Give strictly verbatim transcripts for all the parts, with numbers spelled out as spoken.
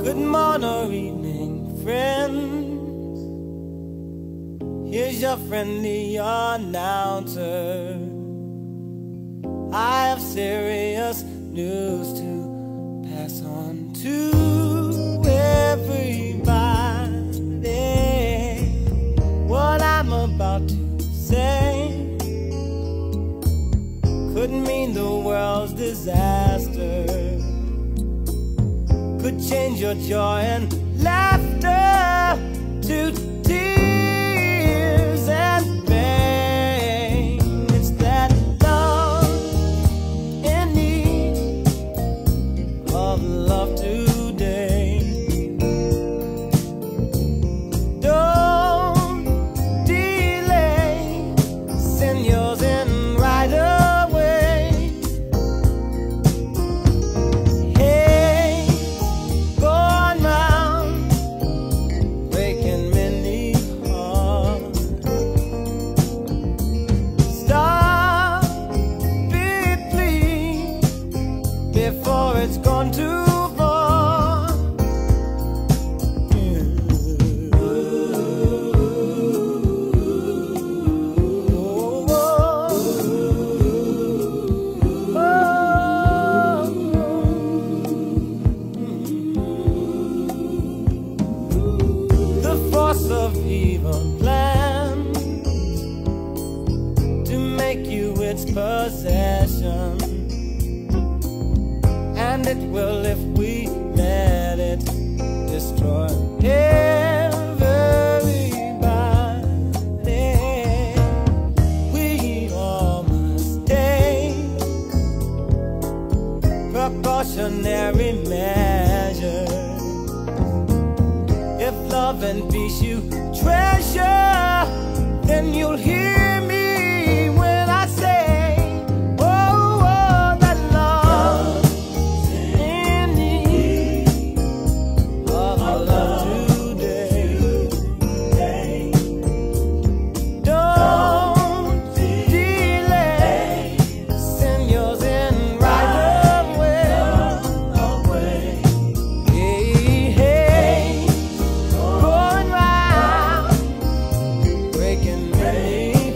Good morning or evening, friends. Here's your friendly announcer. I have serious news to pass on to everybody. What I'm about to say could mean the world's disaster, could change your joy and laughter to tears and pain. It's that love in need of love today. Don't delay, send yours in right away. Hey, going round, breaking many hearts. Stop it, please, before it's gone too far. The force of evil plans to make you its possession, and it will if we let it destroy everybody. We all must take precautionary measures. If love and peace you treasure, then you'll hear me when I say, oh, oh, that love in need of love today. Don't delay, send yours in right away. Hey, hey, going round, breaking many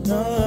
no.